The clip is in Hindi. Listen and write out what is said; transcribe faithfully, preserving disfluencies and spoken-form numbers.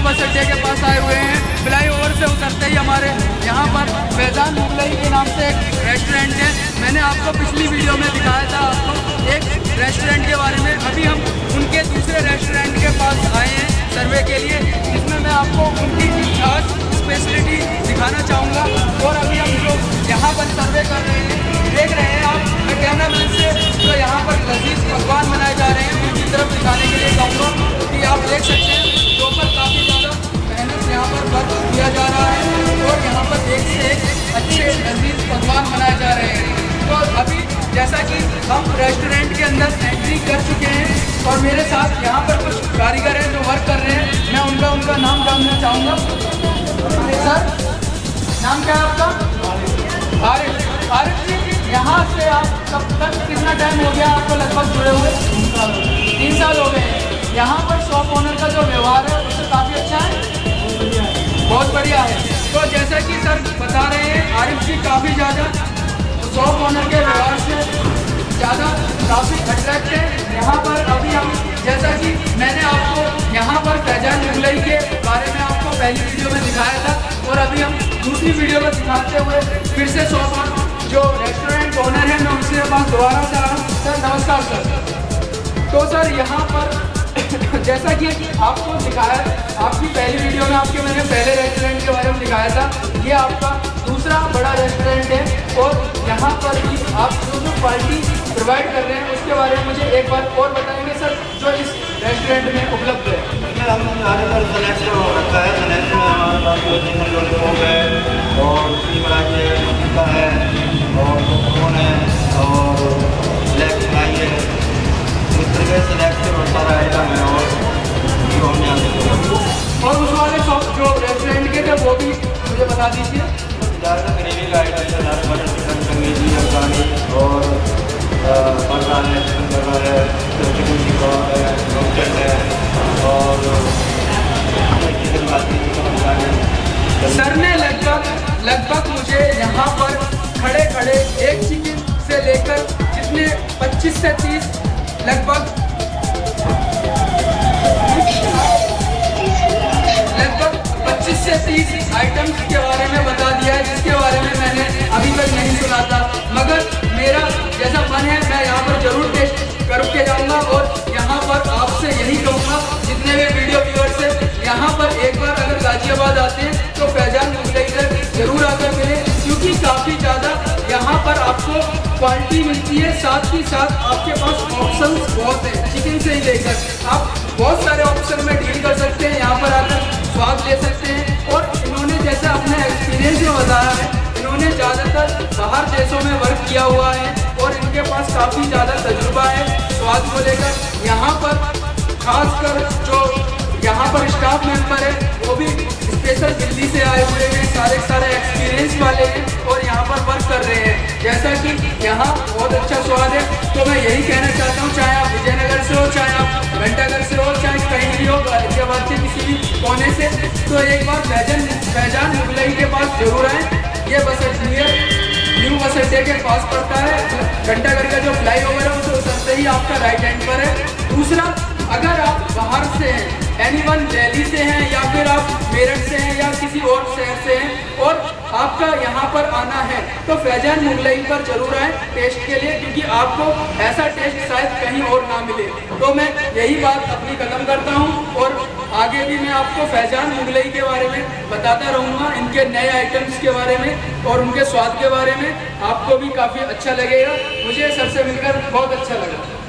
बस अड्डे के पास आए हुए हैं। फ्लाई ओवर से उतरते ही हमारे यहाँ पर फैजान मुगलई के नाम से एक रेस्टोरेंट है। मैंने आपको पिछली वीडियो में दिखाया था आपको एक रेस्टोरेंट के बारे में। अभी हम उनके दूसरे रेस्टोरेंट के पास आए हैं सर्वे के लिए, जिसमें मैं आपको उनकी खास स्पेशलिटी दिखाना चाहूँगा। और अभी हम लोग यहाँ पर सर्वे कर रहे हैं, देख रहे हैं आप। मैं कैमरा मैन से तो यहाँ पर लजीज पकवान बनाए जा रहे हैं उनकी तरफ दिखाने के लिए कहूँगा कि आप देख सकते हैं तो पर काफ़ी ज़्यादा मेहनत यहाँ पर वर्क किया जा रहा है और यहाँ पर एक से एक अच्छे लजीज पकवान बनाए जा रहे हैं। तो अभी जैसा कि हम रेस्टोरेंट के अंदर एंट्री कर चुके हैं और मेरे साथ यहाँ पर कुछ कारीगर हैं जो वर्क कर रहे हैं। मैं उनका उनका नाम जानना चाहूँगा। सर, नाम क्या है आपका? आरिफ। आरिफ जी, यहाँ से आप कब तक, कितना टाइम हो गया आपको लगभग जुड़े हुए? तीन साल हो गए। यहाँ पर शॉप ओनर का जो व्यवहार है उससे काफ़ी अच्छा है, बहुत बढ़िया है। तो जैसा कि सर बता रहे हैं, आरिफ जी काफ़ी ज़्यादा शॉप ओनर के व्यवहार से ज़्यादा काफ़ी अट्रैक्ट है। यहाँ पर अभी हम, जैसा कि मैंने आपको यहाँ पर फैजान मुगलई के बारे में आपको पहली वीडियो में दिखाया था और अभी हम दूसरी वीडियो में दिखाते हुए फिर से शॉप जो रेस्टोरेंट ओनर है मैं उनसे पास दोबारा से आया हूँ। सर नमस्कार सर। तो सर यहाँ पर जैसा कि आपको दिखाया, आपकी पहली वीडियो में आपके मैंने पहले रेस्टोरेंट के बारे में दिखाया था, ये आपका दूसरा बड़ा रेस्टोरेंट है और यहाँ पर भी आप जो जो क्वालिटी प्रोवाइड कर रहे हैं उसके बारे में मुझे एक बार और बताएंगे सर, जो इस रेस्टोरेंट में उपलब्ध है। हमारे पास स्नैक्स हो रखा है। स्नैक्स में हमारे पास जो चिकन लॉलीपॉप है और मलाई है, टिक्का है और पॉपकॉर्न है और ब्लैक फ्राई है। इस तरह के स्नैक्स के बहुत सारा आइटम है और जो हम यहाँ से और उस वाले शॉप जो रेस्टोरेंट के थे वो भी मुझे बता दीजिए। ज़्यादा ग्रेवी का आइटम है, ज़्यादा बटर चिकन, चंगेजी, अफगानी और बर्गर है, चिकन बर्गर है, चिकन टिक्का है, रोस्टेड है और चिकन बाटी, चिकन अफगानी। सर ने लगभग लगभग मुझे यहाँ पर खड़े खड़े एक चिकन से लेकर जितने पच्चीस से तीस लगभग लगभग पच्चीस से तीस आइटम्स के बारे में बता दिया है, जिसके बारे में मैंने अभी तक नहीं सुना था। मगर मेरा जैसा मन है मैं यहाँ पर जरूर टेस्ट करके जाऊँगा और यहाँ पर आपसे यही कहूँगा जितने भी वीडियो व्यूअर्स हैं, यहाँ पर एक बार अगर गाजियाबाद आते हैं तो फैजान मुगलई से जरूर आकर मिले, क्योंकि काफ़ी ज़्यादा यहाँ पर आपको क्वालिटी मिलती है, साथ ही साथ आपके पास ऑप्शंस बहुत हैं। चिकन से ही लेकर आप बहुत सारे ऑप्शन में डील कर सकते हैं, यहाँ पर आकर स्वाद ले सकते हैं। और इन्होंने जैसा अपने एक्सपीरियंस में बताया है, इन्होंने ज़्यादातर बाहर देशों में वर्क किया हुआ है और इनके पास काफ़ी ज़्यादा तजुर्बा है स्वाद को लेकर। यहाँ पर खासकर जो यहाँ पर स्टाफ मेंबर है वो भी स्पेशल दिल्ली से आए हुए हैं, सारे सारे एक्सपीरियंस वाले हैं और यहाँ पर वर्क कर रहे हैं। जैसा कि यहाँ बहुत अच्छा स्वाद है, तो मैं यही कहना चाहता हूँ, चाहे आप विजयनगर से हो, चाहे आप घंटाघर से हो, चाहे कहीं भी हो, गाजियाबाद के किसी भी कोने से, तो एक बार फैजान फैजान मुगलई के पास जरूर आए। ये बस अड्डे न्यू बस अड्डे के पास पड़ता है। घंटाघर का जो फ्लाई ओवर है उसे उतरते ही आपका राइट हैंड पर है। दूसरा, अगर आप बाहर से हैं, एनीवन दिल्ली से हैं या फिर आप मेरठ से हैं या किसी और शहर से हैं और आपका यहाँ पर आना है तो फैजान मुगलई पर जरूर आएँ टेस्ट के लिए, क्योंकि आपको ऐसा टेस्ट शायद कहीं और ना मिले। तो मैं यही बात अपनी खत्म करता हूँ और आगे भी मैं आपको फैजान मुगलई के बारे में बताता रहूँगा, इनके नए आइटम्स के बारे में और उनके स्वाद के बारे में। आपको भी काफ़ी अच्छा लगेगा। मुझे सबसे मिलकर बहुत अच्छा लगा।